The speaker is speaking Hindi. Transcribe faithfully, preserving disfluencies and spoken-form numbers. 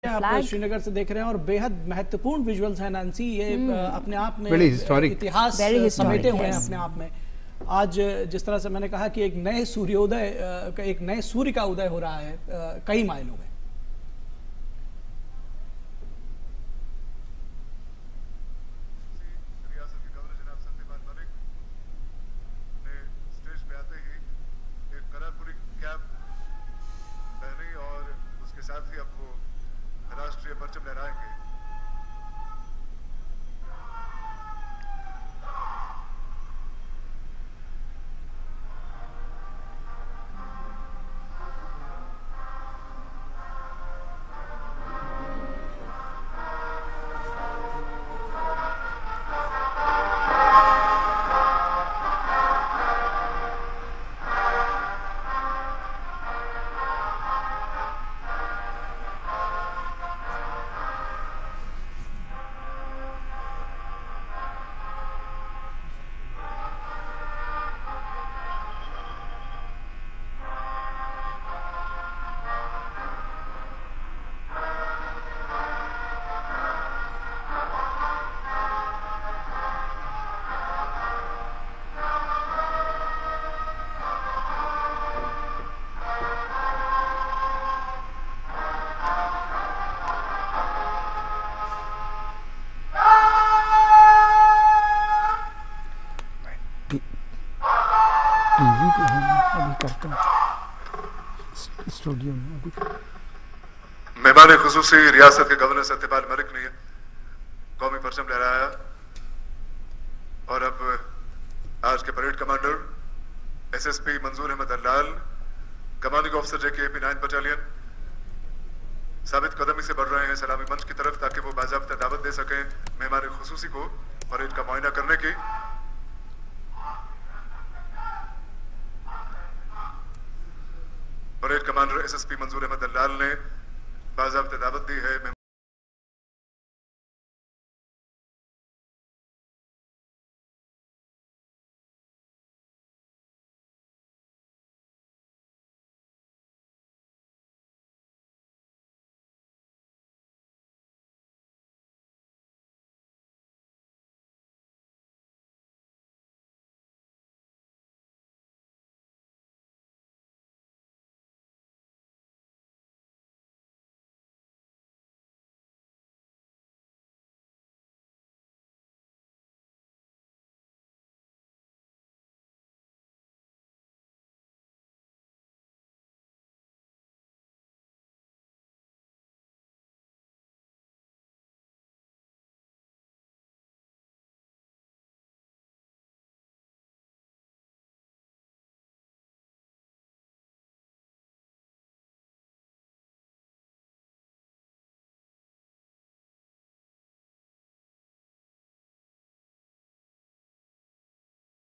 आप श्रीनगर से देख रहे हैं और बेहद महत्वपूर्ण विजुअल्स हैं नैन्सी, ये hmm. अपने आप में इतिहास समेटे हुए हैं अपने आप में। आज जिस तरह से मैंने कहा कि एक नए सूर्योदय, एक नए सूर्य का उदय हो रहा है कई मायनों में। साथ ही अब वो राष्ट्रीय परचम लहराएंगे। टीवी पे हम अभी करते हैं स्टूडियो में अभी। मेहमान खुसूसी रियासत के गवर्नर सत्यपाल मलिक ने कौमी परचम लहराया और अब आज के parade commander SSP Manzoor Ahmad Allal, commanding officer JKAP nine battalion साबित कदमी से बढ़ रहे हैं सलामी मंच की तरफ ताकि वो बाज़ाब्ता दावत दे सकें मेहमान खुसूसी को परेड का मुआयना करने की। Parade commander SSP Manzoor Ahmad अल्लाल ने बाज़ाब्ता दावत दी है।